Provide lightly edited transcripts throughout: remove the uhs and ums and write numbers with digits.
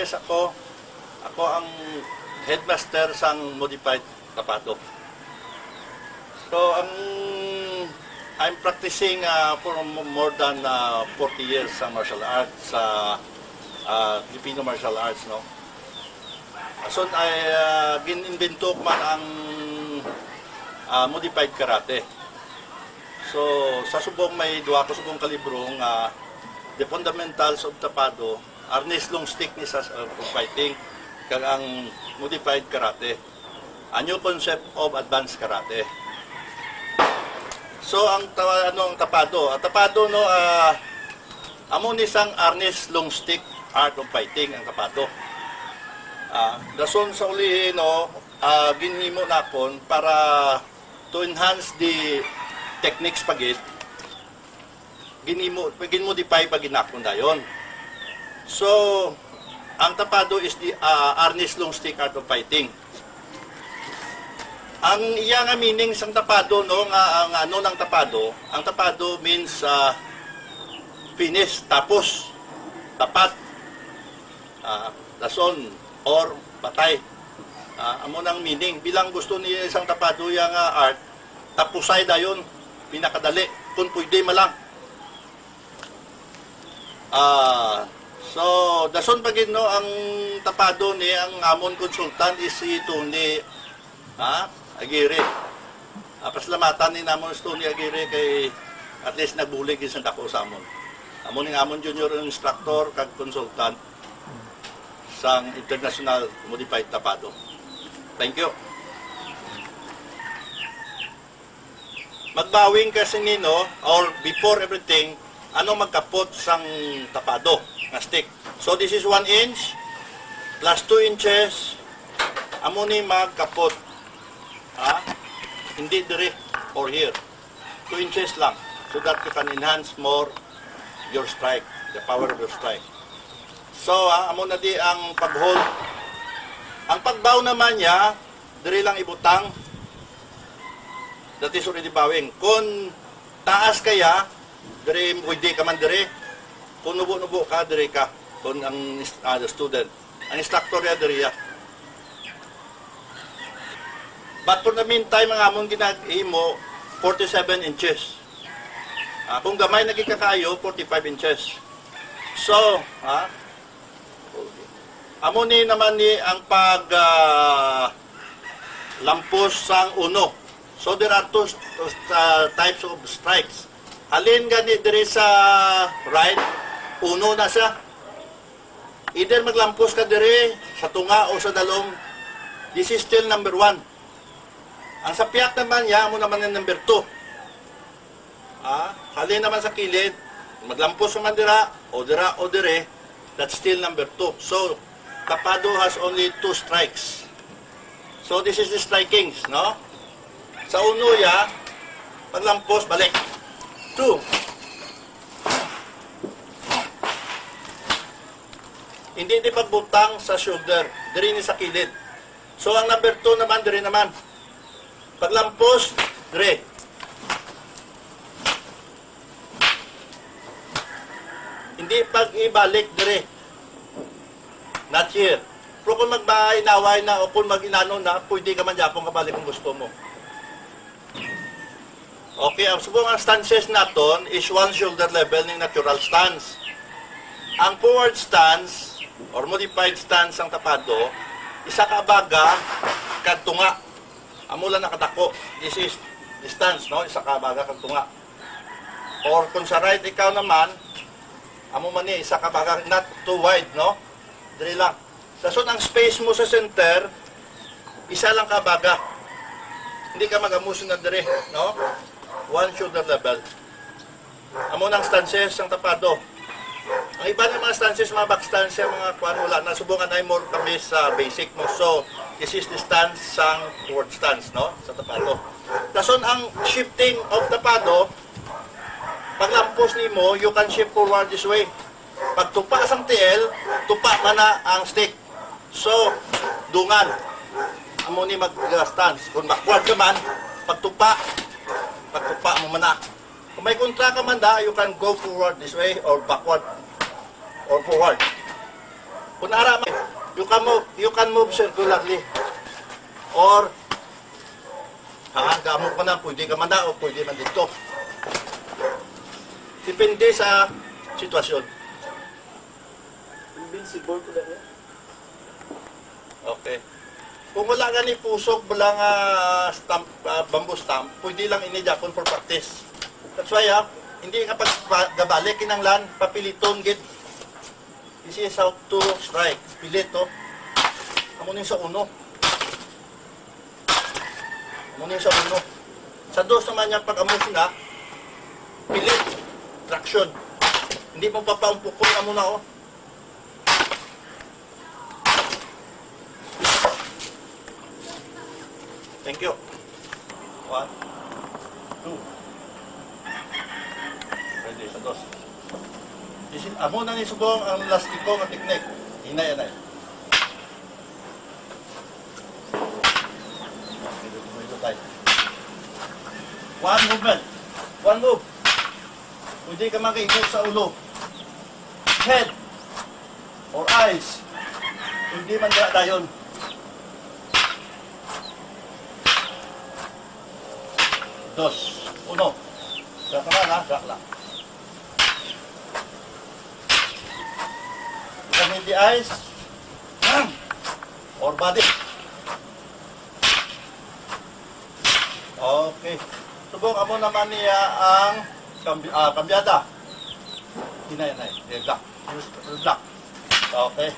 Yes, ako ang headmaster sang modified tapado. So, I'm practicing for more than 40 years sa martial arts, sa Filipino martial arts, no? So, gininvento man ang modified karate. So, sa subong may duwa ko subong kalibrong The Fundamentals of Tapado, Arnis Long Stick ni sa fighting, kag ang modified karate, a new concept of advanced karate. So, ang tapado? Ang tapado, no, amo ni sang Arnis Long Stick, art of fighting, ang tapado. Dason sa ulihin, no, ginhimo na kon para to enhance the techniques pagit, ginmodify pag ginakon dayon. So, ang tapado is the Arnis Long Stick, art of fighting. Ang iya nga meaning sang tapado, no, nga ang ano ng tapado, ang tapado means finish, tapos, tapat, lason, or patay. Amo nang meaning. Bilang gusto ni isang tapado yung art, tapusay dayon, pinakadali, kung pwede malang. So, dason pagin, no, ang tapado ni ang amon consultant is si Tony Aguirre. Pasalamatan ni namon si Tony Aguirre kay at least nagbulig isang dako sa amon. Amon ng amon junior instructor kag consultant sang International Modified Tapado. Thank you. Magbawing kasi nino, or before everything, ano magkapot sang tapado na stick. So this is 1 inch plus 2 inches. Amo ni magkapot. Hindi direct or here. 2 inches lang. So that you can enhance more your strike, the power of your strike. So, amo na di ang pag-hold. Ang pagbaw naman niya, diri lang ibutang. That is already bowing. Kung taas kaya, diri pwede ka man diri. Kung nubo-nubo ka, diri ka. Kung ang the student. Ang instructor ya, diri ya. But for the meantime, ang among ginag-imo, 47 inches. Kung gamay nagikakayo, 45 inches. So, amo ni naman ni ang pag lampos sang uno. So there are two types of strikes. Halin gani diri sa right, uno na siya. Either maglampos ka diri sa tunga o sa dalong, this is still number 1. Ang sa piyak naman niya, amo naman yung number 2. Halin naman sa kilid, maglampos naman dira o dire, that's still number 2. So, tapado has only 2 strikes. So, this is the strikings, no? Sa uno ya, paglampos, balik. 2. Hindi di pagbutang sa shoulder, diri ni sa kilid. So, ang number 2 naman, diri naman. Paglampos, diri. Hindi pag-ibalik, diri. Not here. Pero kung magbainaway na o kung mag-inano na, pwede ka man dyan kabalik kung gusto mo. Okay, ang subong ang stances naton is 1 shoulder level ng natural stance. Ang forward stance or modified stance ang tapado, isa ka baga kag tunga. Amo lang nakadako. This is distance, no? Isa ka baga kag tunga. Or kung sa right ikaw naman, amo man ni isa ka baga, not too wide, no? Dili lang. Dason ang space mo sa center, isa lang ka baga. Hindi ka magamusin na dire, no? 1 shoulder level. Amo nang stances ang tapado. Ang iba ng mga stances, mga back stance, mga kuan wala na subukan ay more kami sa basic mo. So, this is the stance sang forward stance, no? Sa tapado. Dason ang shifting of tapado, paglampos nimo, you can shift forward this way. Pag tupa sang TL, tupa man na ang stick. So, dungan. Amo ni mag-stance. Kung backward ka man, pagtupa mo man na. Kung may kontra ka man da, you can go forward this way or backward or forward. Kunara, you can move circularly. Or, gamot mo na, pwede ka man na, o pwede man dito. Depende sa sitwasyon. Invincible ko lang yan. Okay. Kung wala nga ni pusok, wala nga bamboo stamp, pwede lang inidapon for practice. That's why, hindi ka pag-gabalik kinanglan, papiliton, get. This is how to strike. Pilit, Amunin sa uno. Amunin sa uno. Sa dos naman niya, pag amusin pilit, traction. Hindi mo papaumpukol, amo na, Thank you. 1, 2. Pwede, sa dos. Amo na ni subong ang lastiko ng teknik. Hinay. One movement. One move. Pwede ka makaikot sa ulo. Head. Or eyes. Hindi man dayon. Dos. Uno. Drak naman, drak lang. With the eyes. Or body. Okay. Subok mo naman niya ang kambyada. Hinay. Black. Use black. Okay.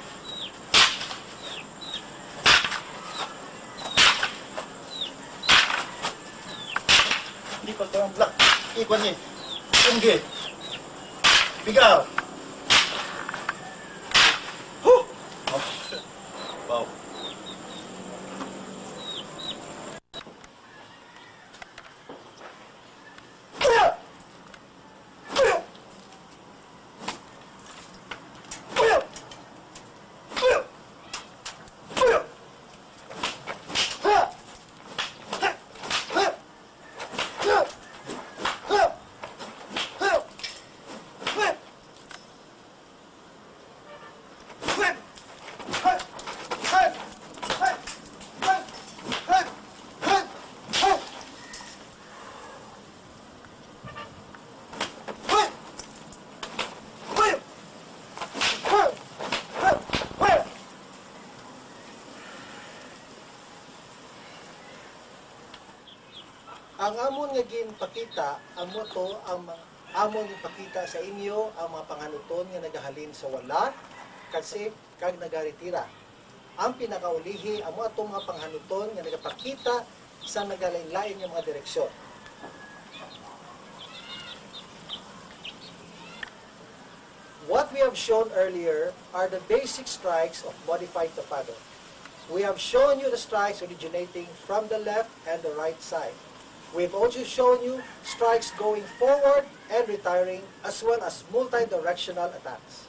Hindi pa ito ang black. Ikon niya. Tunggi. Bigaw. Wow. Ang amon nga ginpakita, amo to ang amon ginpakita sa inyo ang mga panganuton nga nagahalin sa wala kasi kag nagaretira. Ang pinakaulihi amo atong mga panghanuton nga nagapakita sa nagalain-lain nga mga direksyon. What we have shown earlier are the basic strikes of modified tapado. We have shown you the strikes originating from the left and the right side. We've also shown you strikes going forward and retiring as well as multi-directional attacks.